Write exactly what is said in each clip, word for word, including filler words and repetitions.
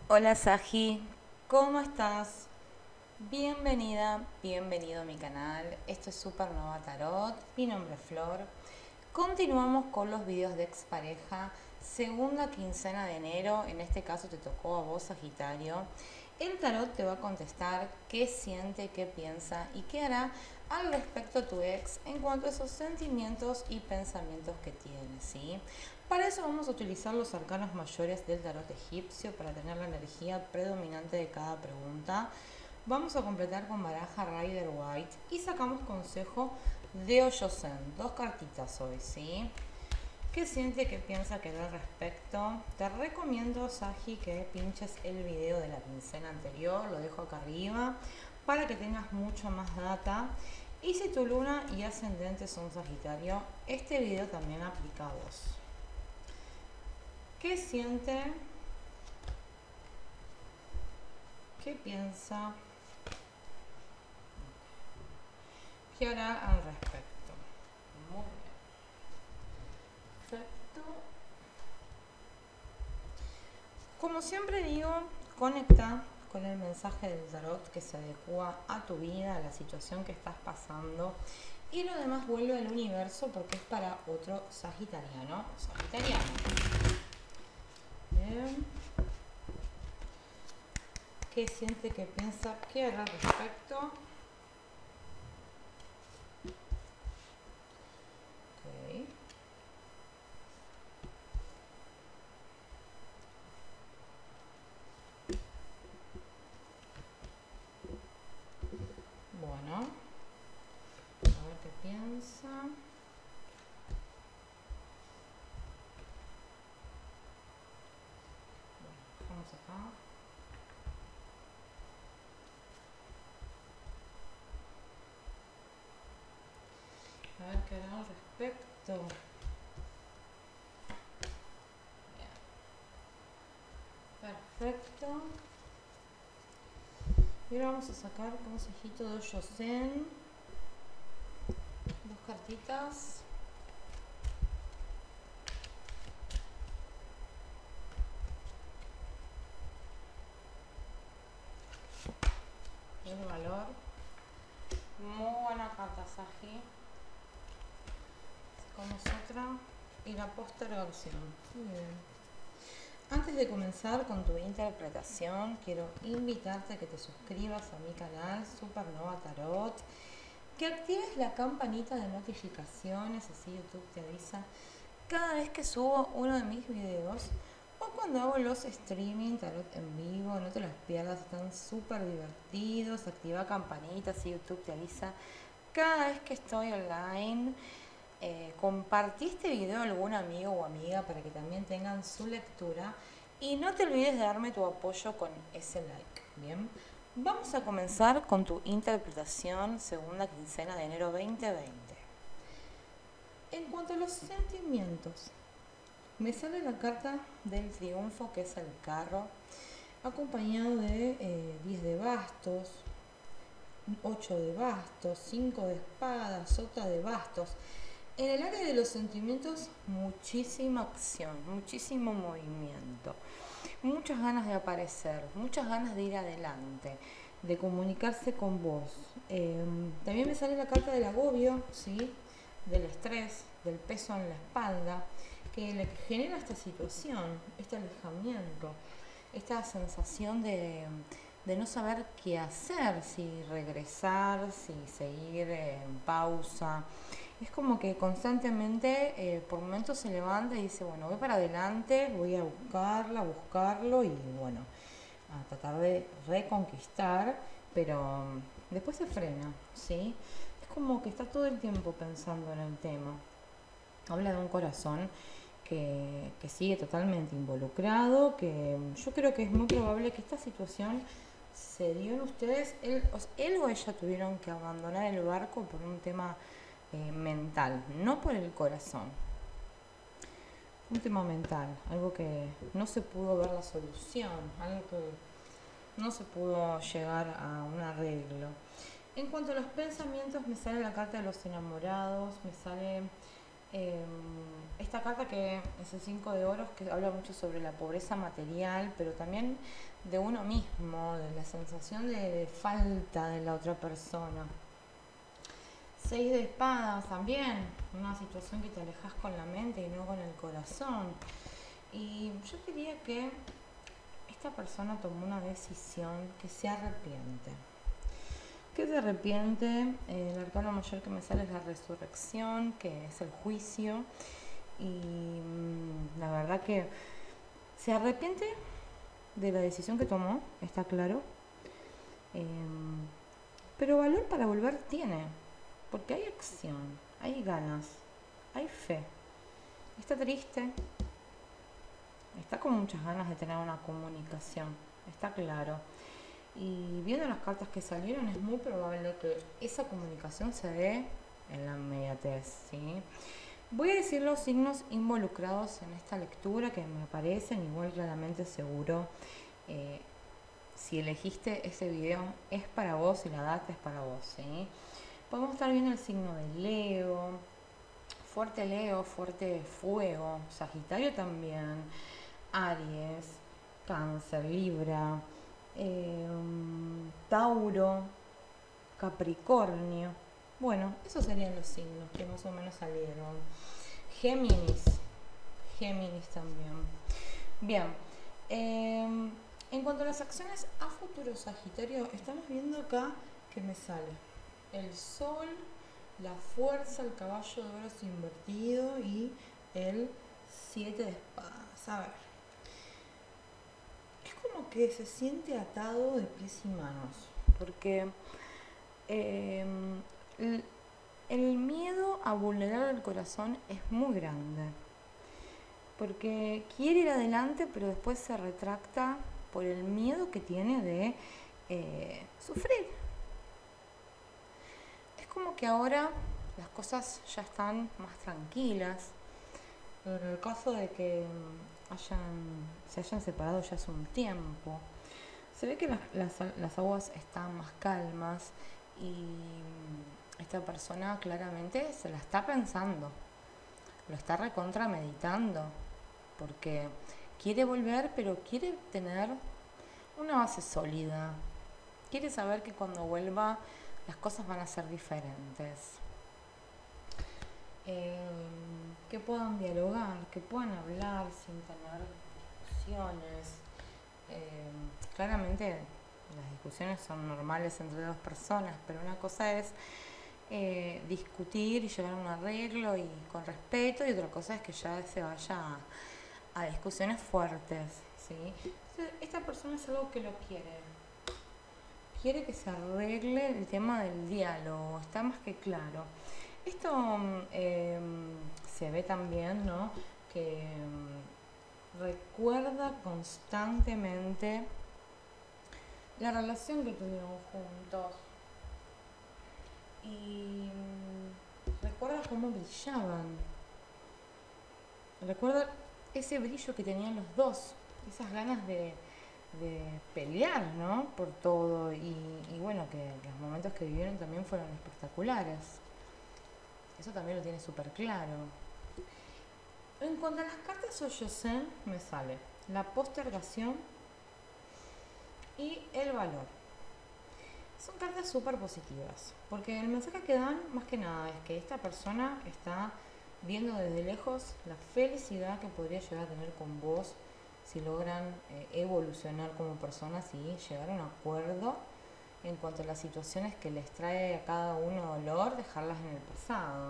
Hola Saji, ¿cómo estás? Bienvenida, bienvenido a mi canal. Esto es Supernova Tarot. Mi nombre es Flor. Continuamos con los videos de expareja. Segunda quincena de enero. En este caso te tocó a vos, Sagitario. El tarot te va a contestar qué siente, qué piensa y qué hará al respecto a tu ex en cuanto a esos sentimientos y pensamientos que tiene, ¿sí? Para eso vamos a utilizar los arcanos mayores del tarot egipcio para tener la energía predominante de cada pregunta. Vamos a completar con baraja Rider White y sacamos consejo de Oyosen. Dos cartitas hoy, ¿sí? ¿Qué siente, qué piensa que al respecto? Te recomiendo, Saji, que pinches el video de la quincena anterior, lo dejo acá arriba, para que tengas mucho más data. Y si tu luna y ascendente son Sagitario, este video también aplica a vos. ¿Qué siente? ¿Qué piensa? ¿Qué hará al respecto? Muy bien. Perfecto. Como siempre digo, conecta con el mensaje del tarot que se adecua a tu vida, a la situación que estás pasando. Y lo demás vuelve al universo porque es para otro sagitariano. Sagitariano. Bien. ¿Qué siente, qué piensa, qué hará al respecto? Ok. Bueno, a ver qué piensa. Bueno, vamos acá. A ver qué hará al respecto. Bien. Perfecto. Y ahora vamos a sacar consejito de Yosen. Dos cartitas. El valor. Muy buena carta, Saji. Sacamos otra. Y la postergación. Muy bien. Antes de comenzar con tu interpretación, quiero invitarte a que te suscribas a mi canal Supernova Tarot, que actives la campanita de notificaciones, así YouTube te avisa cada vez que subo uno de mis videos o cuando hago los streaming tarot en vivo. No te los pierdas, están súper divertidos. Activa campanita, así YouTube te avisa cada vez que estoy online. Eh, compartí este video a algún amigo o amiga para que también tengan su lectura y no te olvides de darme tu apoyo con ese like. Bien, vamos a comenzar con tu interpretación segunda quincena de enero veinte veinte. En cuanto a los sentimientos, me sale la carta del triunfo, que es el carro, acompañado de eh, diez de bastos, ocho de bastos, cinco de espadas, sota de bastos. En el área de los sentimientos, muchísima acción, muchísimo movimiento, muchas ganas de aparecer, muchas ganas de ir adelante, de comunicarse con vos. Eh, también me sale la carta del agobio, ¿sí? Del estrés, del peso en la espalda, que le genera esta situación, este alejamiento, esta sensación de, de no saber qué hacer, si regresar, si seguir en pausa. Es como que constantemente, eh, por momentos se levanta y dice, bueno, voy para adelante, voy a buscarla, a buscarlo y bueno, a tratar de reconquistar, pero um, después se frena, ¿sí? Es como que está todo el tiempo pensando en el tema. Habla de un corazón que, que sigue totalmente involucrado, que yo creo que es muy probable que esta situación se dio en ustedes, él, él o ella tuvieron que abandonar el barco por un tema eh, mental, no por el corazón. Un tema mental, algo que no se pudo ver la solución, algo que no se pudo llegar a un arreglo. En cuanto a los pensamientos, me sale la carta de los enamorados, me sale Eh, esta carta que es el cinco de oros, que habla mucho sobre la pobreza material, pero también de uno mismo, de la sensación de, de falta de la otra persona. Seis de espadas también, una situación que te alejas con la mente y no con el corazón. Y yo diría que esta persona tomó una decisión que se arrepiente. ¿Qué se arrepiente? Eh, el arcano mayor que me sale es la resurrección, que es el juicio. Y mmm, la verdad que se arrepiente de la decisión que tomó, está claro. Eh, pero valor para volver tiene, porque hay acción, hay ganas, hay fe. Está triste, está con muchas ganas de tener una comunicación, está claro. Y viendo las cartas que salieron, es muy probable que esa comunicación se dé en la inmediatez, ¿sí? Voy a decir los signos involucrados en esta lectura que me parecen igual claramente seguro. Eh, si elegiste este video es para vos y la data es para vos, ¿sí? Podemos estar viendo el signo de Leo, fuerte Leo, fuerte fuego, Sagitario también, Aries, Cáncer, Libra, eh, Tauro, Capricornio. Bueno, esos serían los signos que más o menos salieron. Géminis, Géminis también. Bien, eh, en cuanto a las acciones a futuro Sagitario, estamos viendo acá que me sale el Sol, la fuerza, el caballo de oros invertido y el siete de espadas. A ver, es como que se siente atado de pies y manos, porque eh, el, el miedo a vulnerar el corazón es muy grande, porque quiere ir adelante pero después se retracta por el miedo que tiene de eh, sufrir. Es como que ahora las cosas ya están más tranquilas. En el caso de que hayan, se hayan separado ya hace un tiempo, se ve que las, las, las aguas están más calmas y esta persona claramente se la está pensando, lo está recontra meditando, porque quiere volver, pero quiere tener una base sólida. Quiere saber que cuando vuelva las cosas van a ser diferentes. Eh, que puedan dialogar, que puedan hablar sin tener discusiones. Eh, claramente las discusiones son normales entre dos personas, pero una cosa es eh, discutir y llegar a un arreglo y con respeto, y otra cosa es que ya se vaya a, a discusiones fuertes, ¿sí? Entonces, esta persona es algo que lo quiere. Quiere que se arregle el tema del diálogo, está más que claro. Esto eh, se ve también, ¿no? Que eh, recuerda constantemente la relación que tuvieron juntos y recuerda cómo brillaban. Recuerda ese brillo que tenían los dos, esas ganas de, de pelear, ¿no? Por todo y, y bueno, que los momentos que vivieron también fueron espectaculares. Eso también lo tiene súper claro. En cuanto a las cartas Oyosen, me sale la postergación y el valor. Son cartas súper positivas, porque el mensaje que dan, más que nada, es que esta persona está viendo desde lejos la felicidad que podría llegar a tener con vos si logran eh, evolucionar como personas y llegar a un acuerdo en cuanto a las situaciones que les trae a cada uno dolor, dejarlas en el pasado.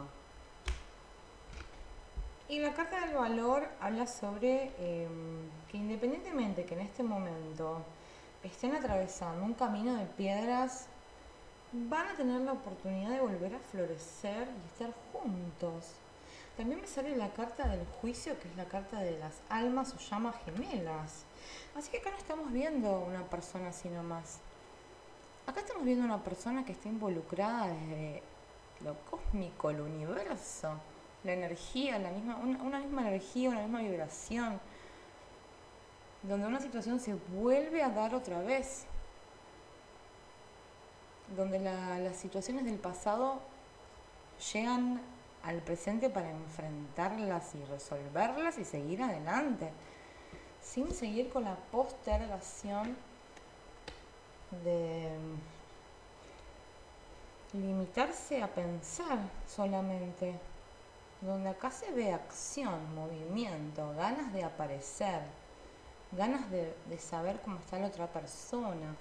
Y la carta del valor habla sobre eh, que independientemente que en este momento estén atravesando un camino de piedras, van a tener la oportunidad de volver a florecer y estar juntos. También me sale la carta del juicio, que es la carta de las almas o llamas gemelas. Así que acá no estamos viendo una persona así nomás. Acá estamos viendo una persona que está involucrada desde lo cósmico, el universo, la energía, la misma, una, una misma energía, una misma vibración, donde una situación se vuelve a dar otra vez, donde la, las situaciones del pasado llegan al presente para enfrentarlas y resolverlas y seguir adelante, sin seguir con la postergación de limitarse a pensar solamente, donde acá se ve acción, movimiento, ganas de aparecer, ganas de, de saber cómo está la otra persona.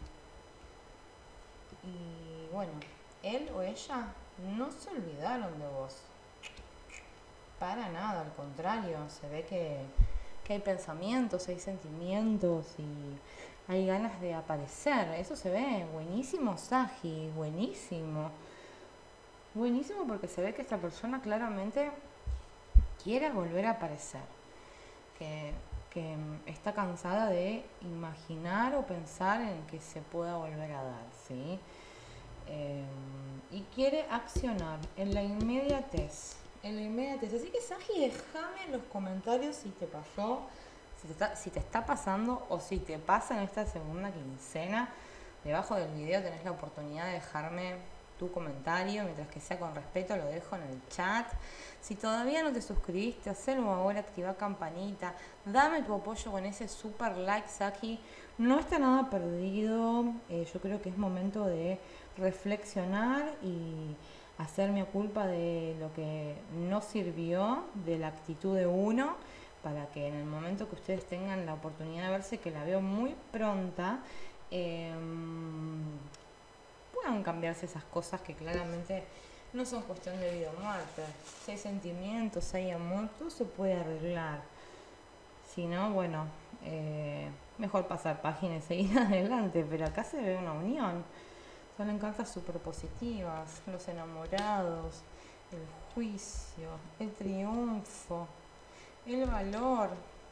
Y bueno, él o ella no se olvidaron de vos, para nada, al contrario, se ve que, que hay pensamientos, hay sentimientos y hay ganas de aparecer. Eso se ve buenísimo, Sagi, buenísimo. Buenísimo porque se ve que esta persona claramente quiere volver a aparecer, que, que está cansada de imaginar o pensar en que se pueda volver a dar, ¿sí? Eh, y quiere accionar en la inmediatez, en la inmediatez. Así que, Sagi, déjame en los comentarios si te pasó, si te, está, si te está pasando o si te pasa en esta segunda quincena. Debajo del video tenés la oportunidad de dejarme tu comentario, mientras que sea con respeto lo dejo en el chat. Si todavía no te suscribiste, hacelo ahora, activa campanita, dame tu apoyo con ese super like, Sagi. No está nada perdido, eh, yo creo que es momento de reflexionar y hacerme culpa de lo que no sirvió, de la actitud de uno, para que en el momento que ustedes tengan la oportunidad de verse, que la veo muy pronta, eh, puedan cambiarse esas cosas que claramente no son cuestión de vida o muerte. Si hay sentimientos, si hay amor, todo se puede arreglar. Si no, bueno, eh, mejor pasar página y seguir adelante, pero acá se ve una unión. Salen cartas súper positivas, los enamorados, el juicio, el triunfo, el valor,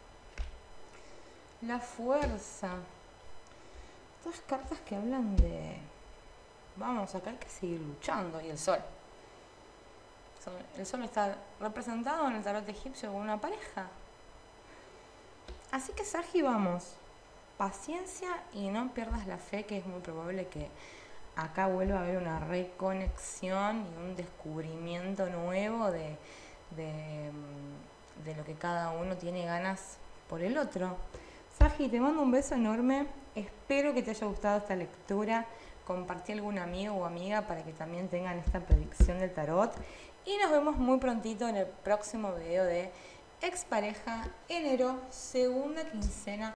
la fuerza. Todas cartas que hablan de, vamos, acá hay que seguir luchando. Y el sol. El sol está representado en el tarot egipcio con una pareja. Así que, Sagi, vamos, paciencia y no pierdas la fe, que es muy probable que acá vuelva a haber una reconexión y un descubrimiento nuevo de, de, de lo que cada uno tiene ganas por el otro. Sagi, te mando un beso enorme. Espero que te haya gustado esta lectura. Compartí a algún amigo o amiga para que también tengan esta predicción del tarot. Y nos vemos muy prontito en el próximo video de Expareja enero, segunda quincena